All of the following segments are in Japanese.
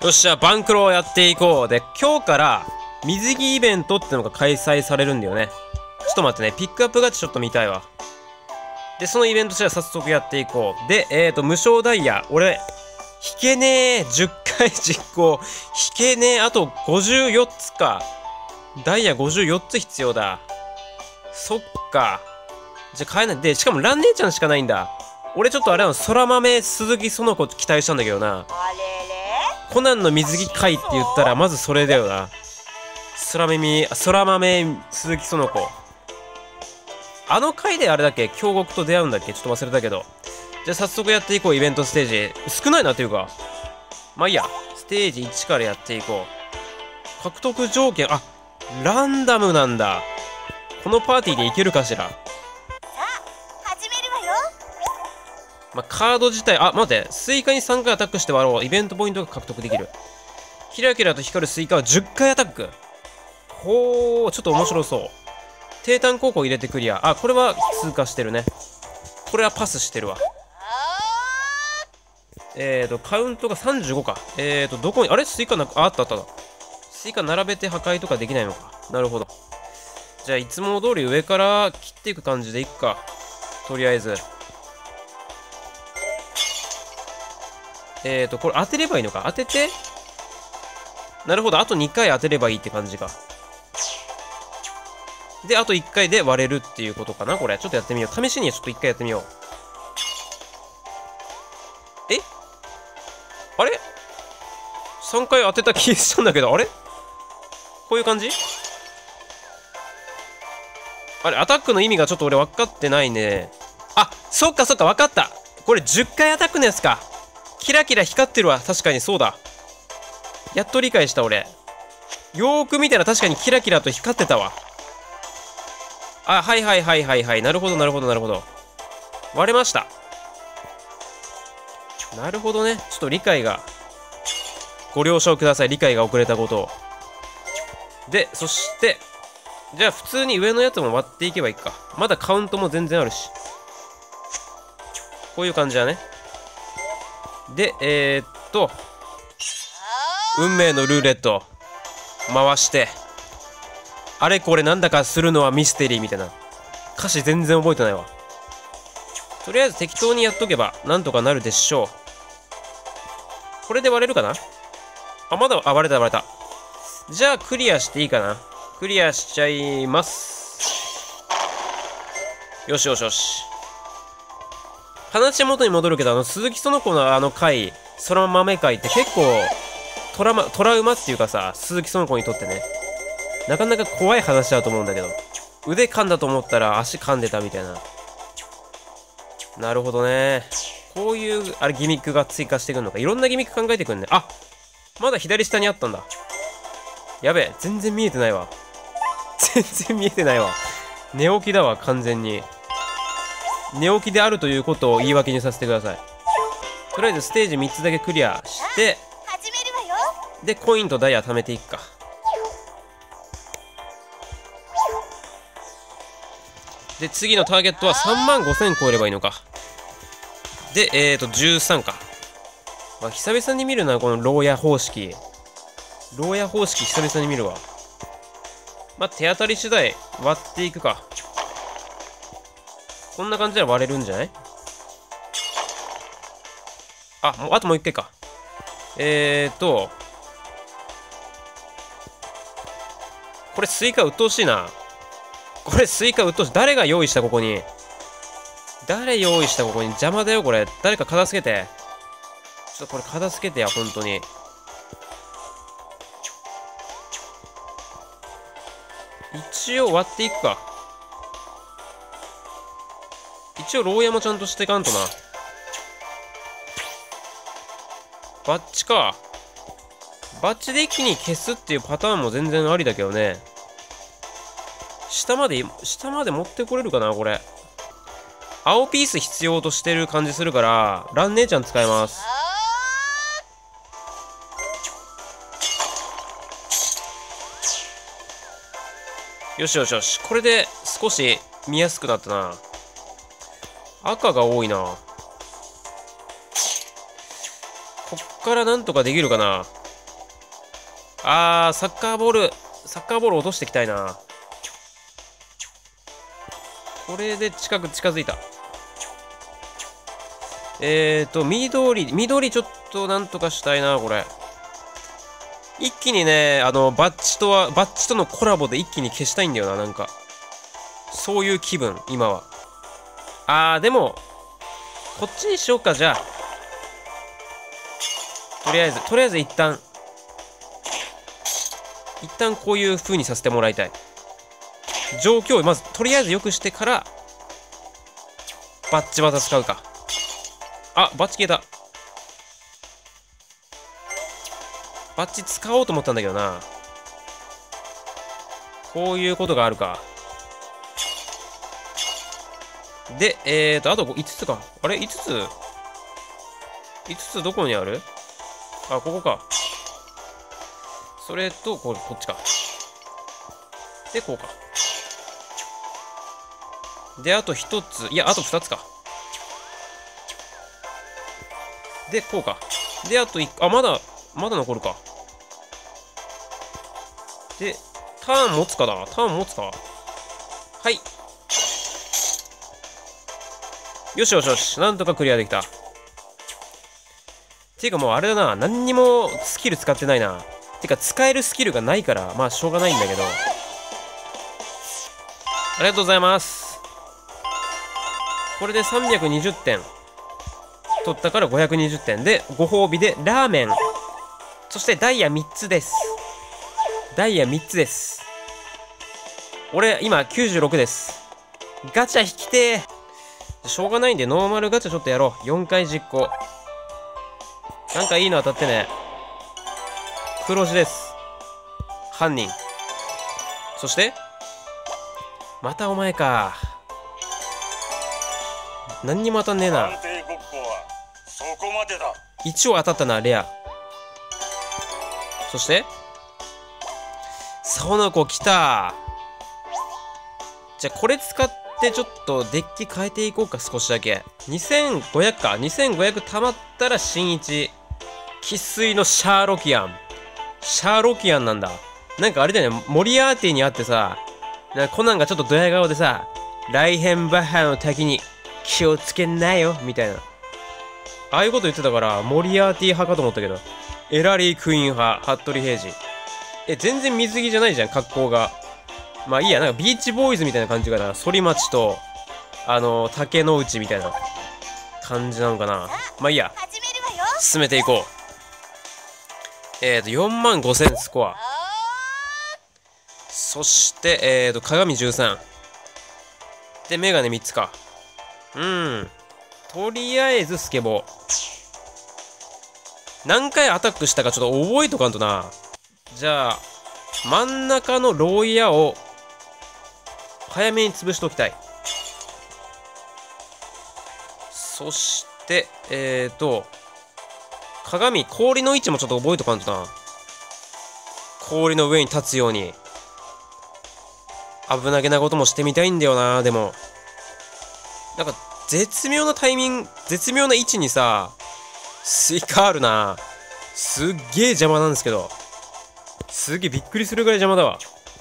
よっしゃ、バンクロをやっていこう。で、今日から水着イベントってのが開催されるんだよね。ちょっと待ってね、ピックアップガチちょっと見たいわ。で、そのイベントじゃあ早速やっていこう。で、無償ダイヤ。俺、引けねえ。10回実行。引けねえ。あと54つか。ダイヤ54つ必要だ。そっか。じゃあ買えない。で、しかもラン姉ちゃんしかないんだ。俺ちょっとあれなの、空豆鈴木園子期待したんだけどな。コナンの水着会って言ったらまずそれだよな。空豆鈴木園子。あの回であれだっけ、京極と出会うんだっけ、ちょっと忘れたけど。じゃあ早速やっていこう。イベントステージ少ないなっていうか、まあいいや。ステージ1からやっていこう。獲得条件、あ、ランダムなんだ。このパーティーでいけるかしら。さあ、始めるわよ。 まあ、カード自体、あ、待って、スイカに3回アタックして割ろう。イベントポイントが獲得できる。キラキラと光るスイカは10回アタック。ほー、ちょっと面白そう。低炭高校入れてクリア。あ、これは通過してるね。これはパスしてるわ。カウントが35か。どこに、あれスイカな、あったあった。スイカ並べて破壊とかできないのか。なるほど。じゃあ、いつも通り上から切っていく感じでいくか。とりあえず。これ当てればいいのか。当てて。なるほど。あと2回当てればいいって感じか。で、あと1回で割れるっていうことかな、これ。ちょっとやってみよう。試しにちょっと1回やってみよう。え？あれ？ 3 回当てた気がしたんだけど、あれ？こういう感じ？あれ、アタックの意味がちょっと俺分かってないね。あ、そっかそっか、分かった。これ10回アタックのやつか。キラキラ光ってるわ。確かにそうだ。やっと理解した俺。よーく見たら確かにキラキラと光ってたわ。あ、はいはいはいはいはい。なるほどなるほどなるほど。割れました。なるほどね。ちょっと理解が。ご了承ください。理解が遅れたことを。で、そして、じゃあ普通に上のやつも割っていけばいいか。まだカウントも全然あるし。こういう感じだね。で、運命のルーレット。回して。あれこれなんだかするのはミステリーみたいな。歌詞全然覚えてないわ。とりあえず適当にやっとけばなんとかなるでしょう。これで割れるかなあ、まだ、あ、割れた割れた。じゃあクリアしていいかな。クリアしちゃいます。よしよしよし。話元に戻るけど、鈴木園子のあの回、空豆回って結構トラウマっていうかさ、鈴木園子にとってね、なかなか怖い話だと思うんだけど、腕噛んだと思ったら足噛んでたみたいな。なるほどね。こういうあれギミックが追加してくるのか。いろんなギミック考えてくるね。あ、まだ左下にあったんだ。やべえ、全然見えてないわ。全然見えてないわ。寝起きだわ、完全に。寝起きであるということを言い訳にさせてください。とりあえずステージ3つだけクリアして、でコインとダイヤ貯めていくか。で次のターゲットは35,000超えればいいのか。で13か。まあ久々に見るな、この牢屋方式。牢屋方式久々に見るわ。まあ手当たり次第割っていくか。こんな感じで割れるんじゃない？あ、あともう一回か。これスイカ鬱陶しいな。これスイカ鬱陶しい。誰が用意したここに。誰用意したここに。邪魔だよこれ。誰か片付けて。ちょっとこれ片付けてや、ほんとに。一応割っていくか。一応牢屋もちゃんとしていかんとな。バッチか。バッチで一気に消すっていうパターンも全然ありだけどね。下まで持ってこれるかなこれ。青ピース必要としてる感じするから、ラン姉ちゃん使います。よしよしよし。これで少し見やすくなったな。赤が多いな。こっからなんとかできるかな。 サッカーボール落としていきたいな。これで近づいた。緑ちょっとなんとかしたいな、これ。一気にね、バッチとのコラボで一気に消したいんだよな、なんか。そういう気分、今は。でも、こっちにしようか、じゃあ。とりあえず一旦こういう風にさせてもらいたい。状況をまずとりあえず良くしてからバッチ技使うか。バッチ消えた。バッチ使おうと思ったんだけどな。こういうことがあるか。であと5つか。あれ ?5 つ5つどこにある？ここか。それとこっちか。でこうか。であと1つ、いやあと2つか。でこうか。であと1個、まだ残るか。でターン持つかな。はい。よし、なんとかクリアできた。っていうかもうあれだな、何にもスキル使ってないな。てか使えるスキルがないからまあしょうがないんだけど。ありがとうございます。これで320点取ったから520点で、ご褒美でラーメン、そしてダイヤ3つです。俺今96です。ガチャ引きてー。しょうがないんでノーマルガチャちょっとやろう。4回実行。なんかいいの当たってね。黒字です。犯人。そしてまたお前か。何にも当たんねえな。一応当たったな、レア。そしてその子来た。じゃあこれ使ってちょっとデッキ変えていこうか。少しだけ2500か。2500貯まったら新一生粋のシャーロキアンなんだ。なんかあれだよね、モリアーティにあってさ、なんかコナンがちょっとドヤ顔でさ、ライヘンバッハの滝に気をつけんなよみたいな、ああいうこと言ってたからモリアーティ派かと思ったけど、エラリー・クイーン派、服部平次。全然水着じゃないじゃん、格好が。まあいいや、なんかビーチボーイズみたいな感じかな。反町と竹之内みたいな感じなのかな。まあいいや、進めていこう。45000スコア。そして鏡13でメガネ3つか。とりあえずスケボー何回アタックしたかちょっと覚えとかんとな。じゃあ真ん中の牢屋を早めに潰しておきたい。そして氷の位置もちょっと覚えとかんとな。氷の上に立つように危なげなこともしてみたいんだよな。でもなんか絶妙な位置にさスイカあるな。すっげえ邪魔なんですけど、すげえびっくりするぐらい邪魔だわ。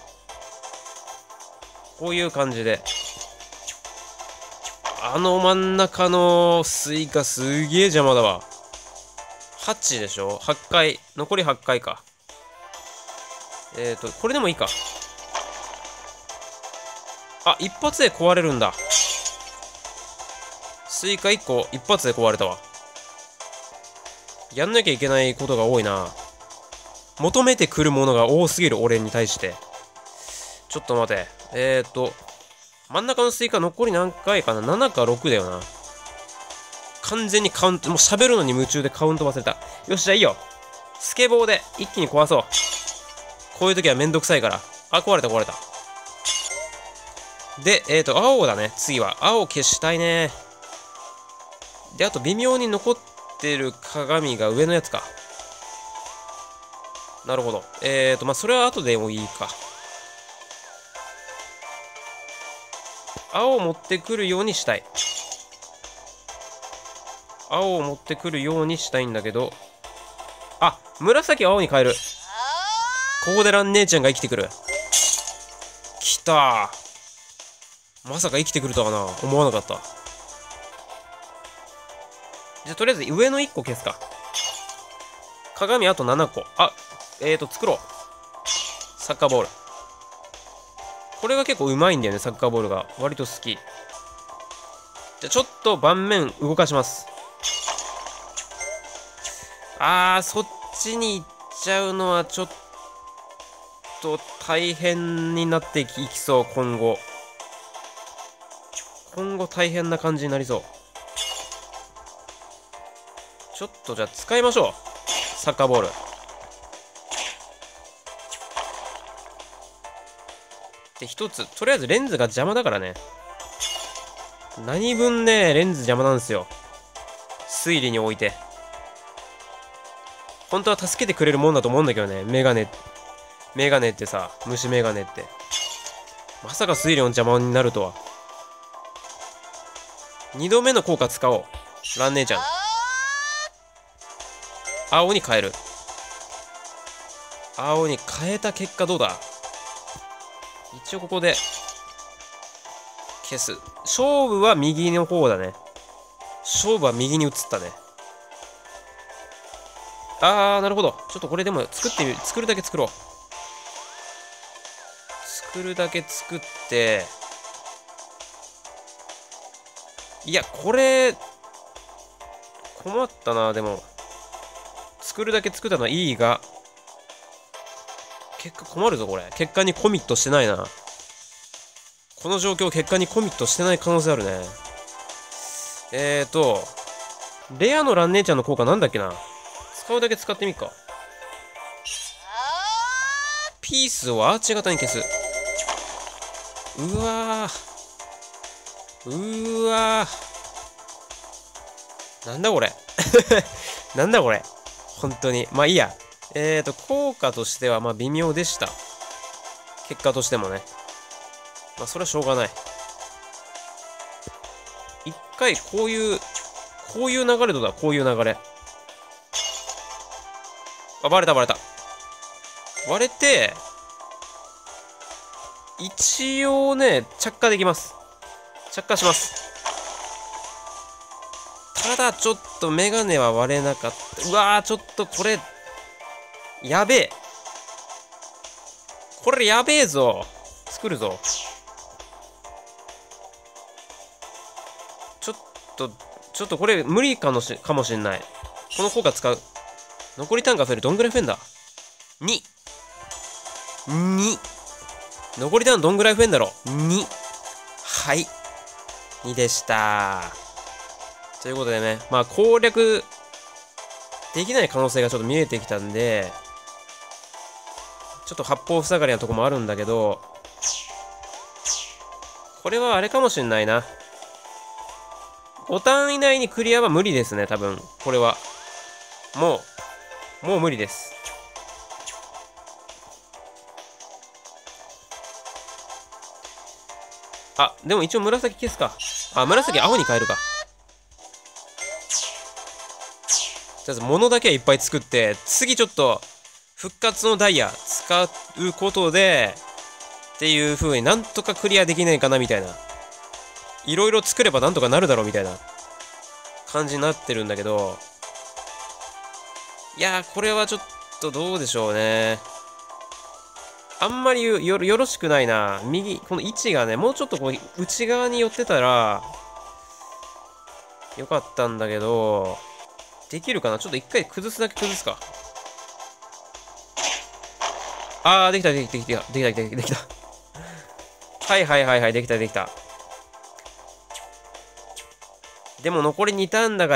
こういう感じで真ん中のスイカすげえ邪魔だわ。8でしょ。8回残り8回か。これでもいいか。一発で壊れるんだ。スイカ1個一発で壊れたわ。やんなきゃいけないことが多いな。求めてくるものが多すぎる、俺に対して。ちょっと待て。真ん中のスイカ残り何回かな。7か6だよな。完全にカウント、もう喋るのに夢中でカウント忘れた。よし、じゃあいいよ。スケボーで一気に壊そう。こういう時はめんどくさいから。壊れた。で、青だね。次は。青消したいね。で、あと微妙に残ってる鏡が上のやつか。なるほど。まあ、それは後でもいいか。青を持ってくるようにしたい。青を持ってくるようにしたいんだけど。紫青に変える。 ここでラン姉ちゃんが生きてくる。来たー。まさか生きてくるとはな。思わなかった。じゃあ、とりあえず上の1個消すか。鏡あと7個。あ、作ろう。サッカーボール。これが結構うまいんだよね、サッカーボールが。割と好き。じゃあ、ちょっと盤面動かします。そっちに行っちゃうのはちょっと大変になっていきそう、今後。今後大変な感じになりそう。ちょっとじゃあ使いましょう。サッカーボール。で、一つ、とりあえずレンズが邪魔だからね。何分ね、レンズ邪魔なんですよ。推理において。本当は助けてくれるもんだと思うんだけどね。メガネってさ、虫メガネって。まさか推理の邪魔になるとは。2度目の効果使おう。ラン姉ちゃん。青に変える。青に変えた結果どうだ？一応ここで消す。勝負は右の方だね。勝負は右に移ったね。なるほど。ちょっとこれでも作るだけ作ろう。作るだけ作って、いや、これ、困ったな、でも。作るだけ作ったのはいいが、結果困るぞ、これ。結果にコミットしてないな。この状況、結果にコミットしてない可能性あるね。レアのラン姉ちゃんの効果なんだっけな。使うだけ使ってみっか。ピースをアーチ型に消す。うわー。なんだこれ。なんだこれ。本当に。まあいいや。効果としては、まあ微妙でした。結果としてもね。まあそれはしょうがない。一回こういう流れどうだ、こういう流れ。バレた。割れて、一応ね、着火できます。着火します。ただ、ちょっとメガネは割れなかった。うわー、ちょっとこれ、やべえ。これやべえぞ。作るぞ。ちょっとこれ無理かもしんない。この効果使う。残り単価増える。どんぐらい増えんだ ?2。残り単価どんぐらい増えんだろう ?2。はい。2でした。ということでね、まあ攻略できない可能性がちょっと見えてきたんで、ちょっと八方塞がりなとこもあるんだけど、これはあれかもしんないな。5ターン以内にクリアは無理ですね、多分。これは。もう無理です。でも一応紫消すか。紫青に変えるか。とりあえず物だけはいっぱい作って、次ちょっと復活のダイヤ使うことで、っていう風になんとかクリアできないかなみたいな。いろいろ作ればなんとかなるだろうみたいな感じになってるんだけど、いやー、これはちょっとどうでしょうね。あんまりよろしくないな。この位置がね、もうちょっとこう、内側に寄ってたら、よかったんだけど、できるかな。ちょっと一回崩すだけ崩すか。できた。はい、できた。でも残り2ターンだから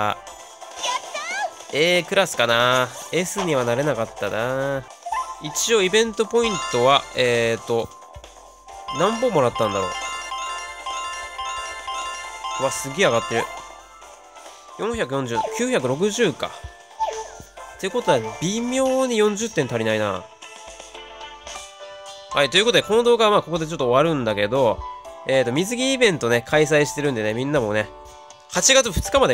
、A クラスかな。S にはなれなかったな。一応イベントポイントは、何本もらったんだろう。すげえ上がってる。440、960か。ってことは、微妙に40点足りないな。はい、ということで、この動画はまあここでちょっと終わるんだけど、水着イベントね、開催してるんでね、みんなもね、8月2日まで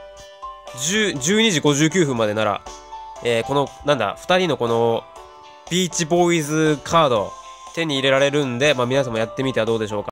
か。12時59分までなら、この、2人のこの、 ビーチボーイズカード手に入れられるんで、まあ皆さんもやってみてはどうでしょうか。